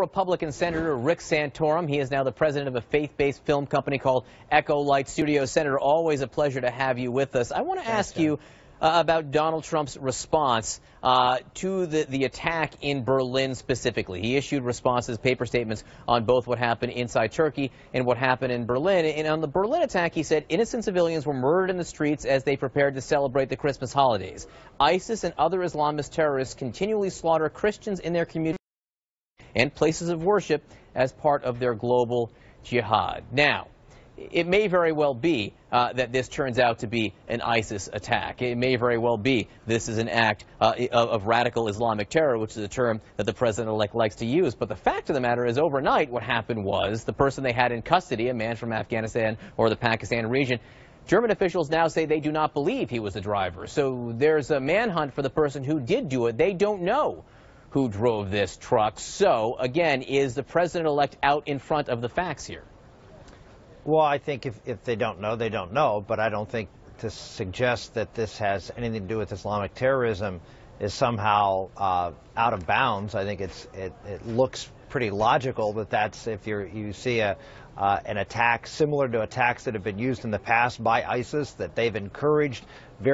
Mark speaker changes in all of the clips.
Speaker 1: Republican Senator Rick Santorum. He is now the president of a faith-based film company called Echo Light Studios. Senator, always a pleasure to have you with us. I want to ask you about Donald Trump's response to the attack in Berlin specifically. He issued responses, paper statements on both what happened inside Turkey and what happened in Berlin. And on the Berlin attack, he said innocent civilians were murdered in the streets as they prepared to celebrate the Christmas holidays. ISIS and other Islamist terrorists continually slaughter Christians in their communities and places of worship as part of their global jihad. Now, it may very well be that this turns out to be an ISIS attack. It may very well be this is an act of radical Islamic terror, which is a term that the president-elect likes to use. But the fact of the matter is, overnight, what happened was the person they had in custody, a man from Afghanistan or the Pakistan region, German officials now say they do not believe he was the driver. So there's a manhunt for the person who did do it. They don't know who drove this truck. So, again, is the president-elect out in front of the facts here?
Speaker 2: Well, I think if they don't know, they don't know. But I don't think to suggest that this has anything to do with Islamic terrorism is somehow out of bounds. I think it looks pretty logical that that's if you see an attack similar to attacks that have been used in the past by ISIS, that they've encouraged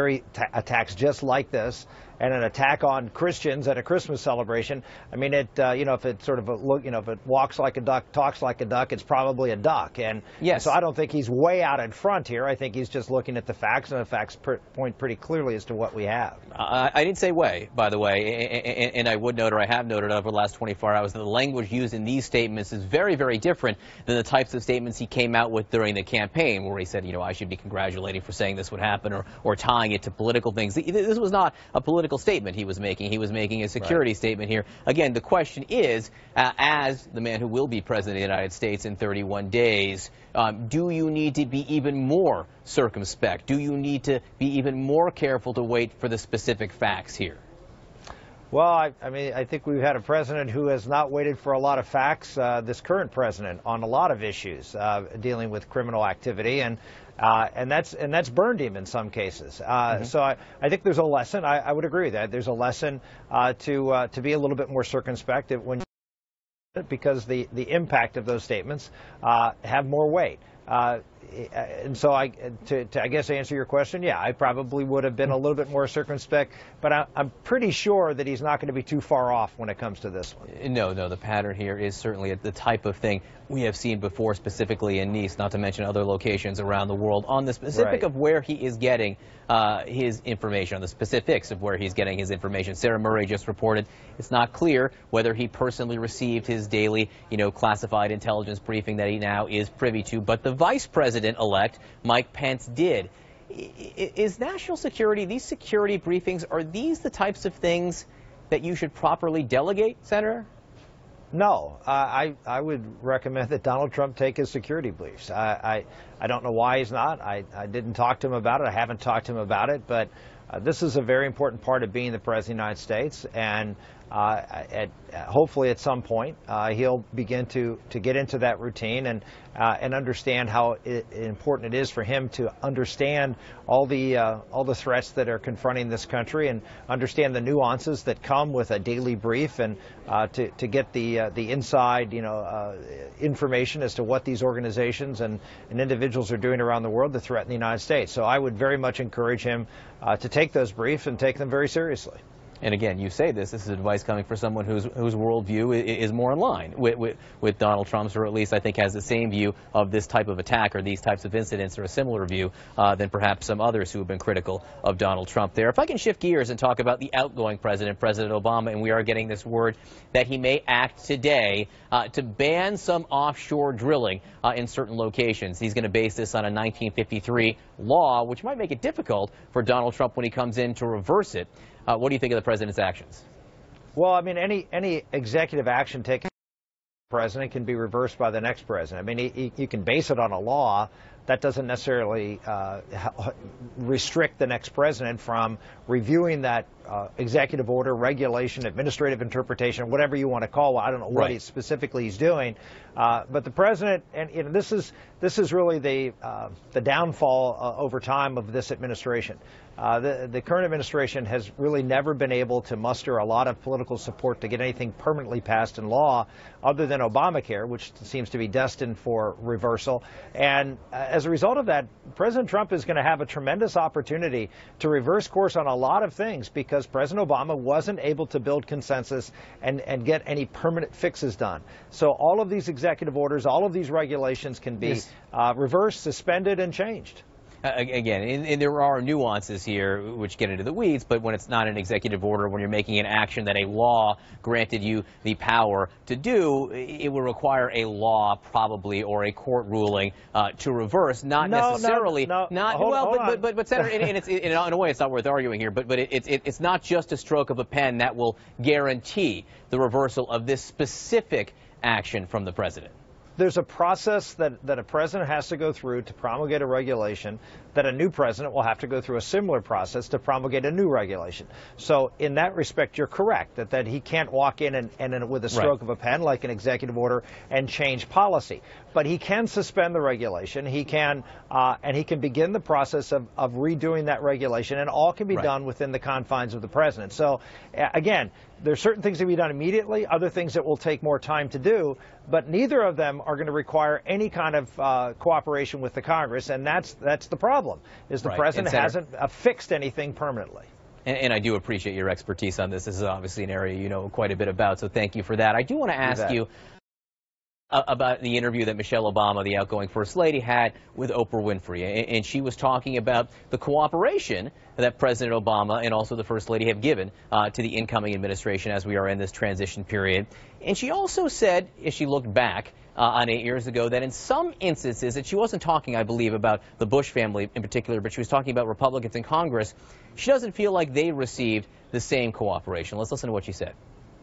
Speaker 2: attacks just like this, and an attack on Christians at a Christmas celebration. I mean, if it sort of if it walks like a duck, talks like a duck, it's probably a duck. And
Speaker 1: yes.
Speaker 2: So I don't think he's way out in front here. I think he's just looking at the facts, and the facts point pretty clearly as to what we have.
Speaker 1: I didn't say way, by the way, and I would note, or I have noted over the last 24 hours, that the language used in these statements is very, very different than the types of statements he came out with during the campaign, where he said, I should be congratulating for saying this would happen, or tying it to political things. This was not a political statement he was making. He was making a security statement here. Again, the question is, as the man who will be president of the United States in 31 days, do you need to be even more circumspect? Do you need to be even more careful to wait for the specific facts here?
Speaker 2: Well, I think we've had a president who has not waited for a lot of facts, this current president, on a lot of issues dealing with criminal activity, and that's burned him in some cases. So I think there's a lesson. I would agree with that. There's a lesson to be a little bit more circumspect because the impact of those statements have more weight. And so I guess answer your question, yeah, I probably would have been a little bit more circumspect, but I'm pretty sure that he's not going to be too far off when it comes to this one.
Speaker 1: No, the pattern here is certainly the type of thing we have seen before, specifically in Nice, not to mention other locations around the world, on the specific of where he is getting his information, on the specifics of where he's getting his information. Sarah Murray just reported it's not clear whether he personally received his daily, classified intelligence briefing that he now is privy to, but the vice president-elect, Mike Pence, did. Is national security, these security briefings, are these the types of things that you should properly delegate, Senator?
Speaker 2: No, I would recommend that Donald Trump take his security briefs. I don't know why he's not. I didn't talk to him about it. I haven't talked to him about it, but this is a very important part of being the President of the United States, and hopefully at some point he'll begin to get into that routine and understand how important it is for him to understand all the threats that are confronting this country, and understand the nuances that come with a daily brief, and to get the inside information as to what these organizations and individuals are doing around the world to threaten the United States. So I would very much encourage him to take those briefs and take them very seriously.
Speaker 1: And again, you say this is advice coming from someone whose worldview is more in line with Donald Trump's, or at least I think has the same view of this type of attack or these types of incidents, or a similar view than perhaps some others who have been critical of Donald Trump there. If I can shift gears and talk about the outgoing president, President Obama, and we are getting this word that he may act today to ban some offshore drilling in certain locations. He's going to base this on a 1953 law, which might make it difficult for Donald Trump when he comes in to reverse it. What do you think of the president's actions?
Speaker 2: Well, I mean, any executive action taken by the president can be reversed by the next president. I mean, you can base it on a law. that doesn't necessarily restrict the next president from reviewing that executive order, regulation, administrative interpretation, whatever you want to call it. I don't know what specifically he's doing, but the president, and this is really the downfall over time of this administration. The current administration has really never been able to muster a lot of political support to get anything permanently passed in law other than Obamacare, which seems to be destined for reversal. And as a result of that, President Trump is going to have a tremendous opportunity to reverse course on a lot of things because President Obama wasn't able to build consensus and get any permanent fixes done. So all of these executive orders, all of these regulations can be reversed, suspended, and changed.
Speaker 1: Again, and there are nuances here which get into the weeds, but when it's not an executive order, when you're making an action that a law granted you the power to do, it will require a law probably or a court ruling to reverse, not necessarily. But Senator, in a way, it's not worth arguing here. But it's not just a stroke of a pen that will guarantee the reversal of this specific action from the president.
Speaker 2: There's a process that a president has to go through to promulgate a regulation that a new president will have to go through a similar process to promulgate a new regulation. So in that respect, you're correct that he can't walk in and with a stroke of a pen like an executive order and change policy. But he can suspend the regulation. He can begin the process of redoing that regulation, and all can be done within the confines of the president. So again, there's certain things that can be done immediately, other things that will take more time to do, but neither of them are going to require any kind of cooperation with the Congress, and that's the problem, is the president hasn't fixed anything permanently.
Speaker 1: And I do appreciate your expertise on this. This is obviously an area you know quite a bit about, so thank you for that. I do want to ask you about the interview that Michelle Obama, the outgoing First Lady, had with Oprah Winfrey. And she was talking about the cooperation that President Obama and also the First Lady have given to the incoming administration as we are in this transition period. And she also said, as she looked back on 8 years ago, that in some instances, and she wasn't talking, I believe, about the Bush family in particular, but she was talking about Republicans in Congress, she doesn't feel like they received the same cooperation. Let's listen to what she said.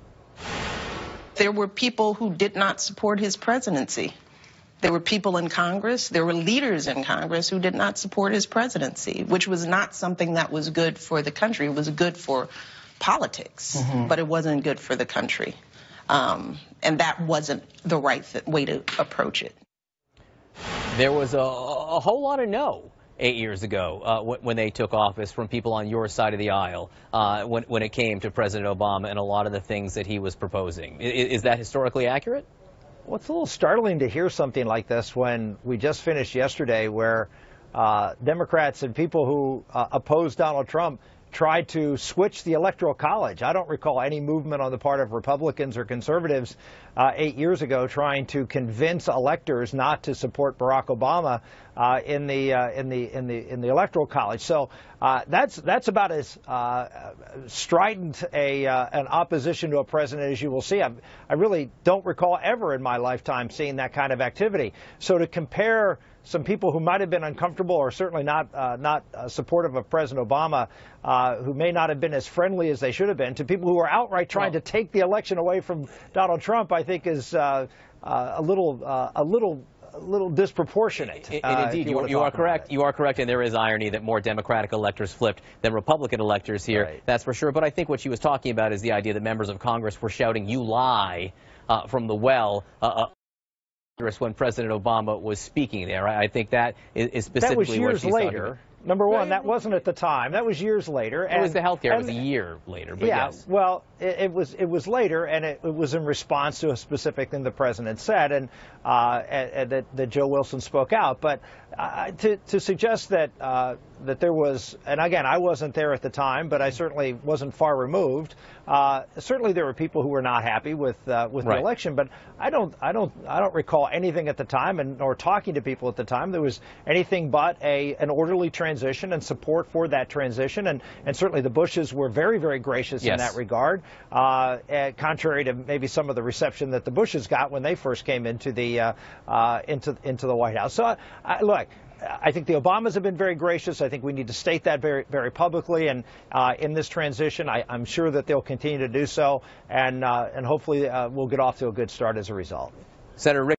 Speaker 3: There were people who did not support his presidency. There were people in Congress, there were leaders in Congress who did not support his presidency, which was not something that was good for the country. It was good for politics, but it wasn't good for the country. And that wasn't the right way to approach it.
Speaker 1: There was a whole lot of no 8 years ago when they took office from people on your side of the aisle when it came to President Obama and a lot of the things that he was proposing. Is that historically accurate?
Speaker 2: Well, it's a little startling to hear something like this when we just finished yesterday where Democrats and people who opposed Donald Trump tried to switch the Electoral College. I don't recall any movement on the part of Republicans or conservatives 8 years ago trying to convince electors not to support Barack Obama in the Electoral College. So that's about as strident an opposition to a president as you will see. I really don't recall ever in my lifetime seeing that kind of activity. So to compare some people who might have been uncomfortable or certainly not supportive of President Obama, who may not have been as friendly as they should have been, to people who are outright trying to take the election away from Donald Trump, I think is a little disproportionate.
Speaker 1: And indeed, you are correct. You are correct, and there is irony that more Democratic electors flipped than Republican electors here. Right. That's for sure. But I think what she was talking about is the idea that members of Congress were shouting, "You lie," from the well. When President Obama was speaking there. I think that is specifically
Speaker 2: what she's later. Number one, that wasn't at the time. That was years later.
Speaker 1: It was the health care. It was a year later. But
Speaker 2: yeah,
Speaker 1: yes.
Speaker 2: Well, it was later, and it was in response to a specific thing the president said, and that Joe Wilson spoke out. But to suggest that there was, and again, I wasn't there at the time, but I certainly wasn't far removed. Certainly, there were people who were not happy with the election, but I don't recall anything at the time, and nor talking to people at the time. There was anything but an orderly transition and support for that transition, and certainly the Bushes were very, very gracious in that regard, contrary to maybe some of the reception that the Bushes got when they first came into the White House. So look, I think the Obamas have been very gracious. I think we need to state that very, very publicly. And in this transition, I'm sure that they'll continue to do so. And hopefully we'll get off to a good start as a result.
Speaker 1: Senator Rick